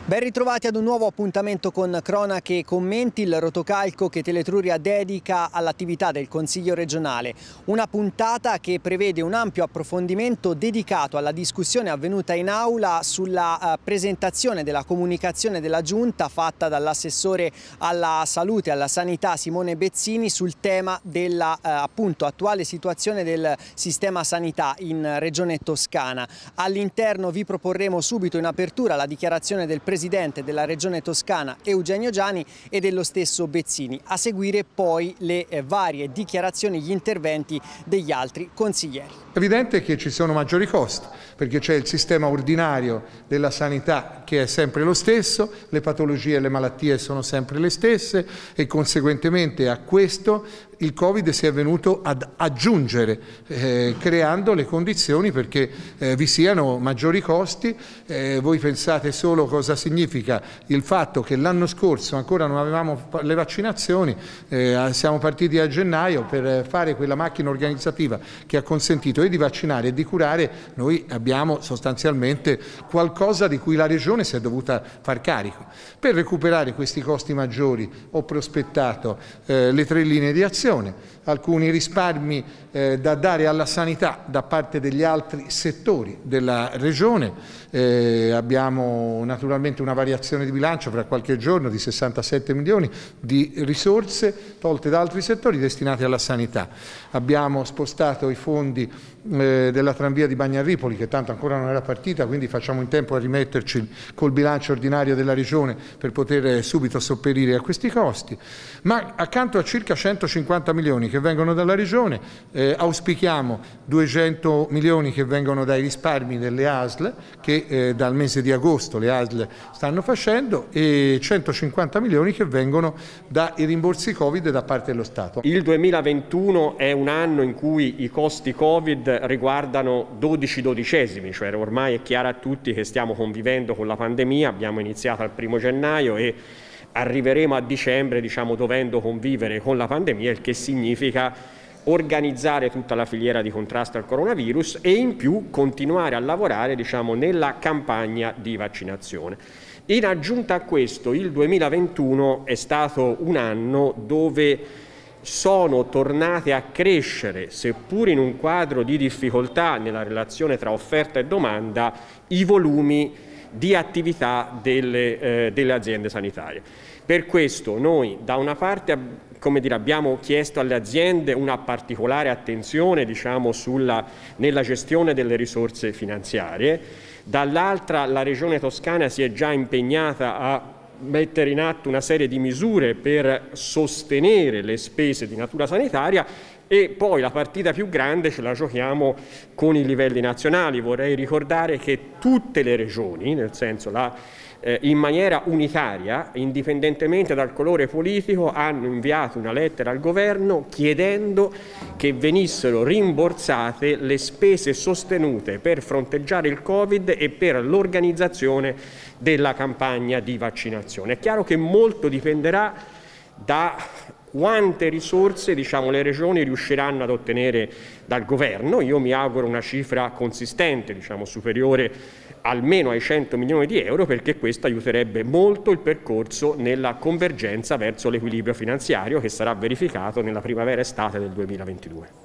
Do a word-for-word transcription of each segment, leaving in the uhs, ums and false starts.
Ben ritrovati ad un nuovo appuntamento con Cronache e Commenti, il rotocalco che Teletruria dedica all'attività del Consiglio regionale. Una puntata che prevede un ampio approfondimento dedicato alla discussione avvenuta in aula sulla uh, presentazione della comunicazione della Giunta fatta dall'assessore alla salute e alla sanità Simone Bezzini sul tema della uh, appunto attuale situazione del sistema sanità in Regione Toscana. All'interno vi proporremo subito in apertura la dichiarazione del Presidente della Regione Toscana Eugenio Giani e dello stesso Bezzini. A seguire poi le eh, varie dichiarazioni, gli interventi degli altri consiglieri. È evidente che ci sono maggiori costi perché c'è il sistema ordinario della sanità che è sempre lo stesso, le patologie e le malattie sono sempre le stesse e conseguentemente a questo il Covid si è venuto ad aggiungere, eh, creando le condizioni perché eh, vi siano maggiori costi. Eh, voi pensate solo cosa significa il fatto che l'anno scorso ancora non avevamo le vaccinazioni, eh, siamo partiti a gennaio per fare quella macchina organizzativa che ha consentito e di vaccinare e di curare. Noi abbiamo sostanzialmente qualcosa di cui la Regione si è dovuta far carico. Per recuperare questi costi maggiori ho prospettato eh, le tre linee di azione, alcuni risparmi eh, da dare alla sanità da parte degli altri settori della Regione. Eh, abbiamo naturalmente una variazione di bilancio fra qualche giorno di sessantasette milioni di risorse tolte da altri settori destinate alla sanità. Abbiamo spostato i fondi eh, della tranvia di Bagnaripoli che tanto ancora non era partita, quindi facciamo in tempo a rimetterci col bilancio ordinario della Regione per poter subito sopperire a questi costi. Ma accanto a circa centocinquanta milioni che vengono dalla Regione eh, auspichiamo duecento milioni che vengono dai risparmi delle A S L che eh, dal mese di agosto le A S L stanno facendo e centocinquanta milioni che vengono dai rimborsi Covid da parte dello Stato. Il duemilaventuno è un anno in cui i costi Covid riguardano dodici dodicesimi, cioè ormai è chiaro a tutti che stiamo convivendo con la pandemia, abbiamo iniziato al primo gennaio e arriveremo a dicembre, diciamo, dovendo convivere con la pandemia, il che significa organizzare tutta la filiera di contrasto al coronavirus e in più continuare a lavorare, diciamo, nella campagna di vaccinazione. In aggiunta a questo, il duemilaventuno è stato un anno dove sono tornate a crescere, seppur in un quadro di difficoltà nella relazione tra offerta e domanda, i volumi di attività delle, eh, delle aziende sanitarie. Per questo noi da una parte come dire, abbiamo chiesto alle aziende una particolare attenzione, diciamo, sulla, nella gestione delle risorse finanziarie, dall'altra la Regione Toscana si è già impegnata a mettere in atto una serie di misure per sostenere le spese di natura sanitaria e poi la partita più grande ce la giochiamo con i livelli nazionali. Vorrei ricordare che tutte le regioni, nel senso la, eh, in maniera unitaria, indipendentemente dal colore politico, hanno inviato una lettera al governo chiedendo che venissero rimborsate le spese sostenute per fronteggiare il Covid e per l'organizzazione della campagna di vaccinazione. È chiaro che molto dipenderà da quante risorse, diciamo, le regioni riusciranno ad ottenere dal governo. Io mi auguro una cifra consistente, diciamo, superiore almeno ai cento milioni di euro, perché questo aiuterebbe molto il percorso nella convergenza verso l'equilibrio finanziario che sarà verificato nella primavera-estate del duemilaventidue.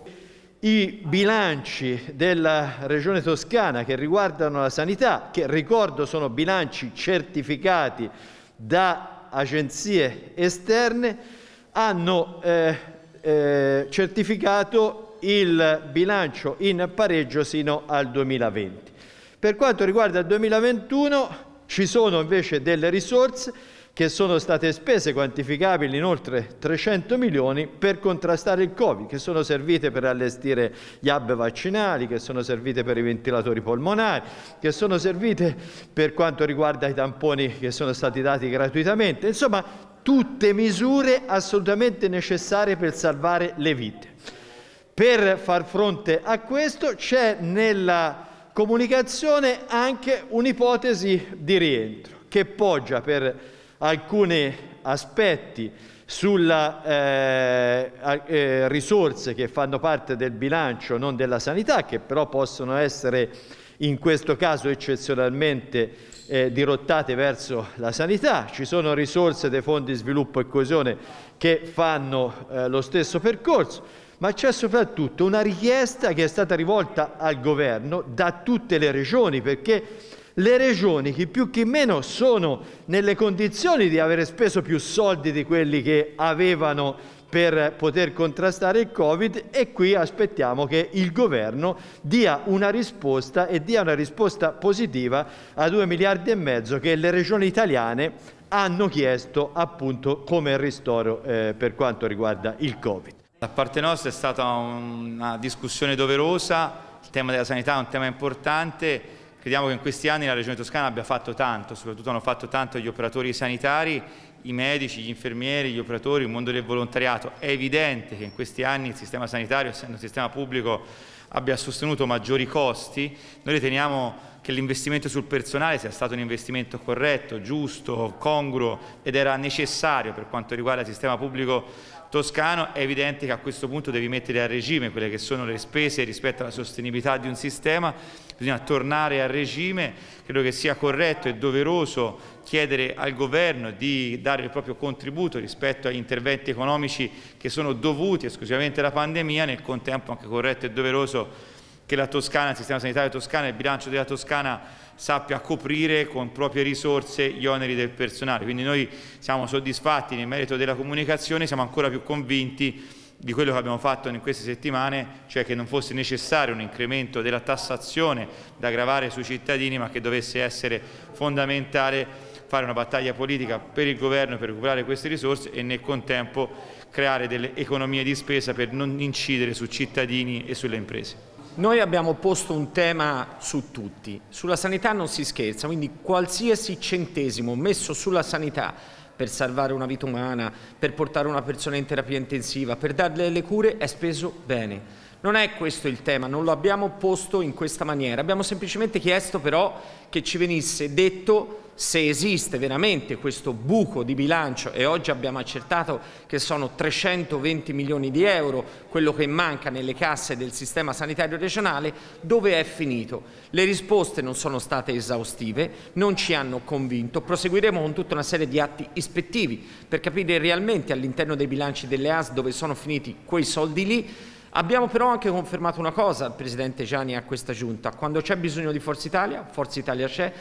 I bilanci della Regione Toscana che riguardano la sanità, che ricordo sono bilanci certificati da agenzie esterne, hanno eh, eh, certificato il bilancio in pareggio sino al duemilaventi. Per quanto riguarda il duemilaventuno ci sono invece delle risorse che sono state spese, quantificabili in oltre trecento milioni, per contrastare il Covid, che sono servite per allestire gli hub vaccinali, che sono servite per i ventilatori polmonari, che sono servite per quanto riguarda i tamponi che sono stati dati gratuitamente. Insomma, tutte misure assolutamente necessarie per salvare le vite. Per far fronte a questo c'è nella comunicazione anche un'ipotesi di rientro che poggia per alcuni aspetti sulle eh, eh, risorse che fanno parte del bilancio non della sanità, che però possono essere in questo caso eccezionalmente eh, dirottate verso la sanità. Ci sono risorse dei fondi sviluppo e coesione che fanno eh, lo stesso percorso, ma c'è soprattutto una richiesta che è stata rivolta al governo da tutte le regioni, perché le regioni, chi più chi meno, sono nelle condizioni di avere speso più soldi di quelli che avevano per poter contrastare il Covid, e qui aspettiamo che il governo dia una risposta e dia una risposta positiva a due miliardi e mezzo che le regioni italiane hanno chiesto appunto come ristoro eh, per quanto riguarda il Covid. Da parte nostra è stata una discussione doverosa, il tema della sanità è un tema importante. Crediamo che in questi anni la Regione Toscana abbia fatto tanto, soprattutto hanno fatto tanto gli operatori sanitari, i medici, gli infermieri, gli operatori, il mondo del volontariato. È evidente che in questi anni il sistema sanitario, essendo un sistema pubblico, abbia sostenuto maggiori costi. Noi riteniamo che l'investimento sul personale sia stato un investimento corretto, giusto, congruo ed era necessario per quanto riguarda il sistema pubblico toscano. È evidente che a questo punto devi mettere a regime quelle che sono le spese rispetto alla sostenibilità di un sistema, bisogna tornare a regime. Credo che sia corretto e doveroso chiedere al governo di dare il proprio contributo rispetto agli interventi economici che sono dovuti esclusivamente alla pandemia. Nel contempo anche corretto e doveroso che la Toscana, il sistema sanitario toscano e il bilancio della Toscana sappia coprire con proprie risorse gli oneri del personale. Quindi noi siamo soddisfatti nel merito della comunicazione, siamo ancora più convinti di quello che abbiamo fatto in queste settimane, cioè che non fosse necessario un incremento della tassazione da gravare sui cittadini, ma che dovesse essere fondamentale fare una battaglia politica per il governo per recuperare queste risorse e nel contempo creare delle economie di spesa per non incidere su cittadini e sulle imprese. Noi abbiamo posto un tema su tutti, sulla sanità non si scherza, quindi qualsiasi centesimo messo sulla sanità per salvare una vita umana, per portare una persona in terapia intensiva, per darle le cure è speso bene. Non è questo il tema, non lo abbiamo posto in questa maniera, abbiamo semplicemente chiesto però che ci venisse detto se esiste veramente questo buco di bilancio, e oggi abbiamo accertato che sono trecentoventi milioni di euro quello che manca nelle casse del sistema sanitario regionale, dove è finito. Le risposte non sono state esaustive, non ci hanno convinto, proseguiremo con tutta una serie di atti ispettivi per capire realmente all'interno dei bilanci delle A S dove sono finiti quei soldi lì. Abbiamo però anche confermato una cosa al Presidente Gianni a questa Giunta: quando c'è bisogno di Forza Italia, Forza Italia c'è.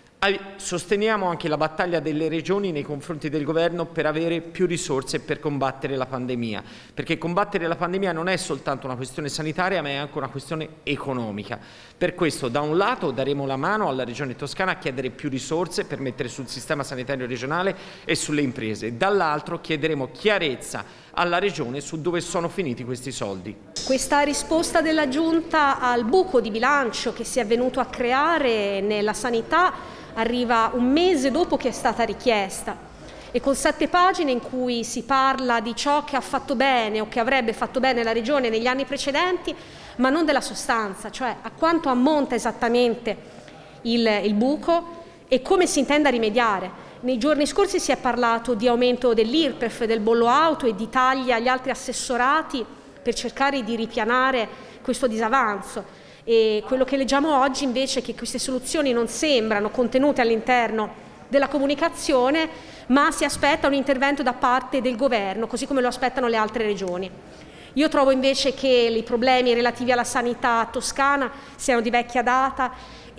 Sosteniamo anche la battaglia delle regioni nei confronti del governo per avere più risorse per combattere la pandemia, perché combattere la pandemia non è soltanto una questione sanitaria, ma è anche una questione economica. Per questo da un lato daremo la mano alla Regione Toscana a chiedere più risorse per mettere sul sistema sanitario regionale e sulle imprese, dall'altro chiederemo chiarezza alla Regione su dove sono finiti questi soldi. Questa risposta della Giunta al buco di bilancio che si è venuto a creare nella sanità arriva un mese dopo che è stata richiesta e con sette pagine in cui si parla di ciò che ha fatto bene o che avrebbe fatto bene la Regione negli anni precedenti, ma non della sostanza, cioè a quanto ammonta esattamente il, il buco e come si intenda rimediare. Nei giorni scorsi si è parlato di aumento dell'I R P E F, del bollo auto e di tagli agli altri assessorati per cercare di ripianare questo disavanzo. E quello che leggiamo oggi invece è che queste soluzioni non sembrano contenute all'interno della comunicazione, ma si aspetta un intervento da parte del governo, così come lo aspettano le altre regioni. Io trovo invece che i problemi relativi alla sanità toscana siano di vecchia data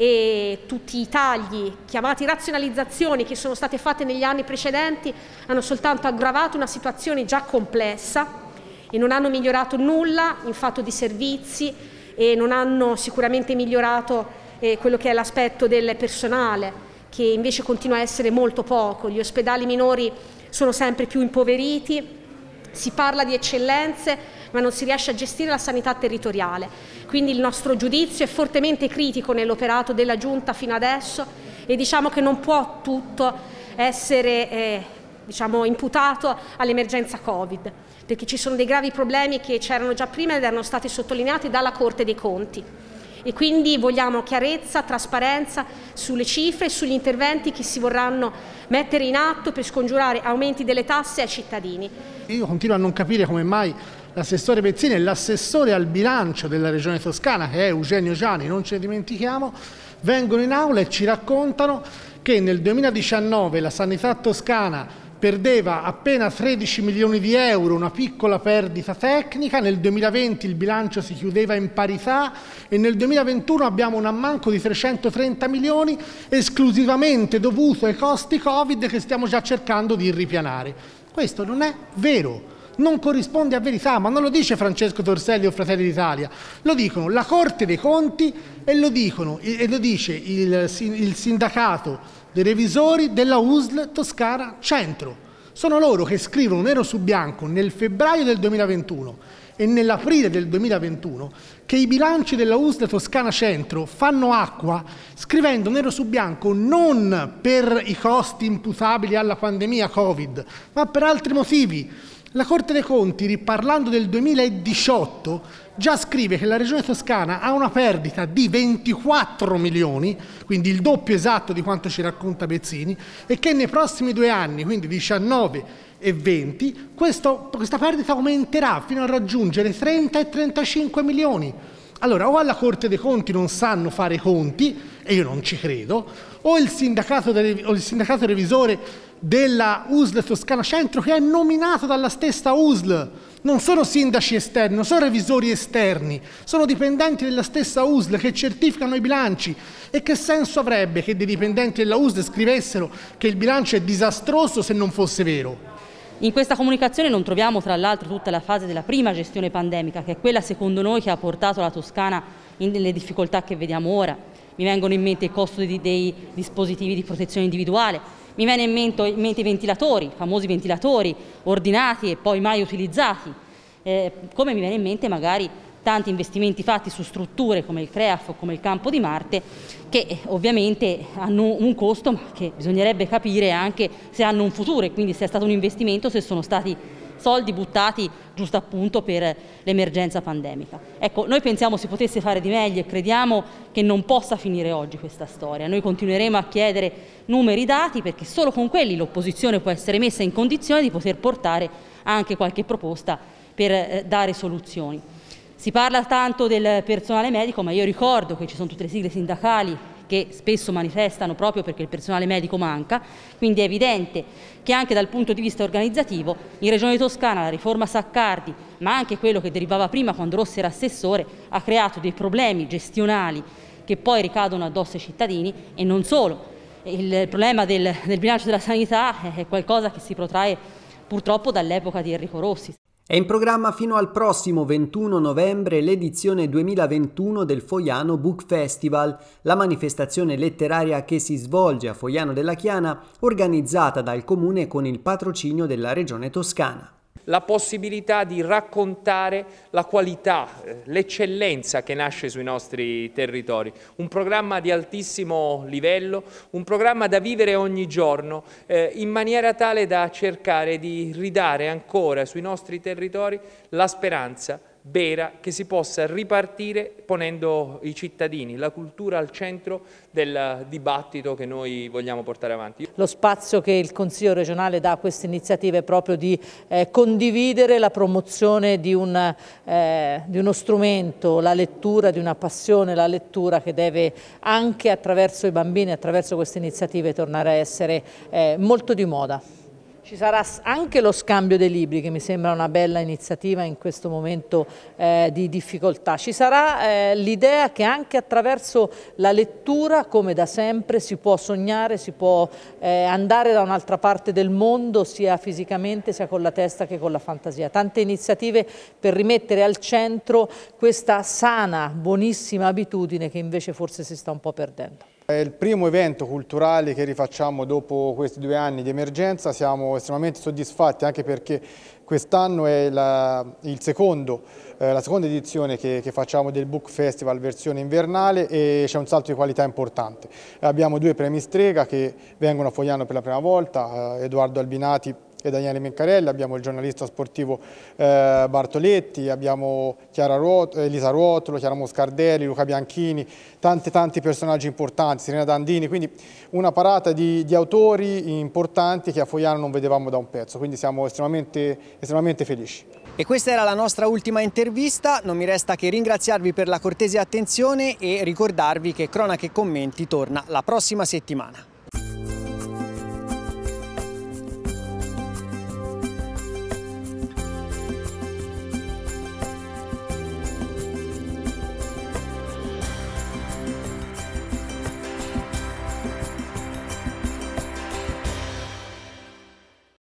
e tutti i tagli, chiamati razionalizzazioni, che sono state fatte negli anni precedenti hanno soltanto aggravato una situazione già complessa e non hanno migliorato nulla in fatto di servizi e non hanno sicuramente migliorato eh, quello che è l'aspetto del personale, che invece continua a essere molto poco. Gli ospedali minori sono sempre più impoveriti, si parla di eccellenze ma non si riesce a gestire la sanità territoriale. Quindi il nostro giudizio è fortemente critico nell'operato della Giunta fino adesso e diciamo che non può tutto essere eh, diciamo, imputato all'emergenza Covid, perché ci sono dei gravi problemi che c'erano già prima ed erano stati sottolineati dalla Corte dei Conti. E quindi vogliamo chiarezza, trasparenza sulle cifre e sugli interventi che si vorranno mettere in atto per scongiurare aumenti delle tasse ai cittadini. Io continuo a non capire come mai l'assessore Pezzini e l'assessore al bilancio della Regione Toscana, che è Eugenio Giani, non ce ne dimentichiamo, vengono in aula e ci raccontano che nel duemiladiciannove la sanità toscana perdeva appena tredici milioni di euro, una piccola perdita tecnica, nel duemilaventi il bilancio si chiudeva in parità e nel duemilaventuno abbiamo un ammanco di trecentotrenta milioni esclusivamente dovuto ai costi Covid che stiamo già cercando di ripianare. Questo non è vero. Non corrisponde a verità, ma non lo dice Francesco Torselli o Fratelli d'Italia, lo dicono la Corte dei Conti e lo, dicono, e lo dice il, il sindacato dei revisori della U S L Toscana Centro. Sono loro che scrivono nero su bianco nel febbraio del duemilaventuno e nell'aprile del duemilaventuno che i bilanci della U S L Toscana Centro fanno acqua, scrivendo nero su bianco non per i costi imputabili alla pandemia Covid, ma per altri motivi. La Corte dei Conti, riparlando del duemiladiciotto, già scrive che la Regione Toscana ha una perdita di ventiquattro milioni, quindi il doppio esatto di quanto ci racconta Pezzini, e che nei prossimi due anni, quindi diciannove e venti, questo, questa perdita aumenterà fino a raggiungere trenta e trentacinque milioni. Allora, o alla Corte dei Conti non sanno fare i conti, e io non ci credo, o il sindacato, o il sindacato revisore della U S L Toscana Centro, che è nominato dalla stessa U S L, non sono sindaci esterni, non sono revisori esterni, sono dipendenti della stessa U S L che certificano i bilanci. E che senso avrebbe che dei dipendenti della U S L scrivessero che il bilancio è disastroso se non fosse vero? In questa comunicazione non troviamo tra l'altro tutta la fase della prima gestione pandemica, che è quella secondo noi che ha portato la Toscana nelle difficoltà che vediamo ora. Mi vengono in mente il costo dei, dei dispositivi di protezione individuale, mi viene in mente, in mente i ventilatori, i famosi ventilatori ordinati e poi mai utilizzati, eh, come mi viene in mente magari tanti investimenti fatti su strutture come il CREAF o come il Campo di Marte, che eh, ovviamente hanno un costo, ma che bisognerebbe capire anche se hanno un futuro e quindi se è stato un investimento, se sono stati soldi buttati giusto appunto per l'emergenza pandemica. Ecco, noi pensiamo si potesse fare di meglio e crediamo che non possa finire oggi questa storia. Noi continueremo a chiedere numeri, dati, perché solo con quelli l'opposizione può essere messa in condizione di poter portare anche qualche proposta per eh, dare soluzioni. Si parla tanto del personale medico, ma io ricordo che ci sono tutte le sigle sindacali che spesso manifestano proprio perché il personale medico manca, quindi è evidente che anche dal punto di vista organizzativo in Regione Toscana la riforma Saccardi, ma anche quello che derivava prima quando Rossi era assessore, ha creato dei problemi gestionali che poi ricadono addosso ai cittadini e non solo. Il problema del, del bilancio della sanità è qualcosa che si protrae purtroppo dall'epoca di Enrico Rossi. È in programma fino al prossimo ventuno novembre l'edizione duemilaventuno del Foiano Book Festival, la manifestazione letteraria che si svolge a Foiano della Chiana, organizzata dal Comune con il patrocinio della Regione Toscana. La possibilità di raccontare la qualità, l'eccellenza che nasce sui nostri territori. Un programma di altissimo livello, un programma da vivere ogni giorno eh, in maniera tale da cercare di ridare ancora sui nostri territori la speranza vera che si possa ripartire ponendo i cittadini, la cultura al centro del dibattito che noi vogliamo portare avanti. Lo spazio che il Consiglio regionale dà a queste iniziative è proprio di eh, condividere la promozione di, un, eh, di uno strumento, la lettura, di una passione, la lettura che deve anche attraverso i bambini, attraverso queste iniziative tornare a essere eh, molto di moda. Ci sarà anche lo scambio dei libri, che mi sembra una bella iniziativa in questo momento eh, di difficoltà. Ci sarà eh, l'idea che anche attraverso la lettura, come da sempre, si può sognare, si può eh, andare da un'altra parte del mondo, sia fisicamente, sia con la testa che con la fantasia. Tante iniziative per rimettere al centro questa sana, buonissima abitudine che invece forse si sta un po' perdendo. È il primo evento culturale che rifacciamo dopo questi due anni di emergenza, siamo estremamente soddisfatti anche perché quest'anno è la, il secondo, eh, la seconda edizione che, che facciamo del Book Festival versione invernale e c'è un salto di qualità importante. Abbiamo due premi Strega che vengono a Foiano per la prima volta, eh, Edoardo Albinati e Daniele Mencarelli, abbiamo il giornalista sportivo eh, Bartoletti, abbiamo Chiara Ruot Elisa Ruotolo, Chiara Moscardelli, Luca Bianchini, tanti tanti personaggi importanti, Serena Dandini, quindi una parata di, di autori importanti che a Foiano non vedevamo da un pezzo, quindi siamo estremamente, estremamente felici. E questa era la nostra ultima intervista, non mi resta che ringraziarvi per la cortese attenzione e ricordarvi che Cronache e Commenti torna la prossima settimana.